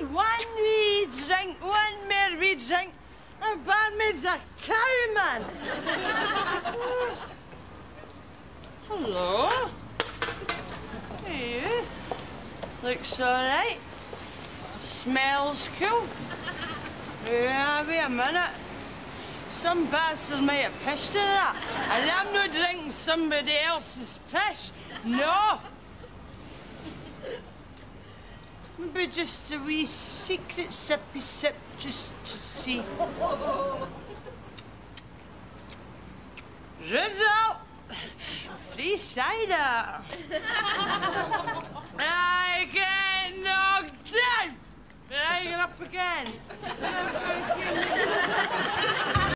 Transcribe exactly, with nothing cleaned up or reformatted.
one wee drink, one more wee drink. A barmaid's a cow, man. Hello. Hey, you. Looks all right. Smells cool. Yeah, wait a minute. Some bastard might have pissed in that, and I'm not drinking somebody else's piss. No. Maybe just a wee secret sippy sip just to see. Result! Free cider. I get knocked down. I get up again.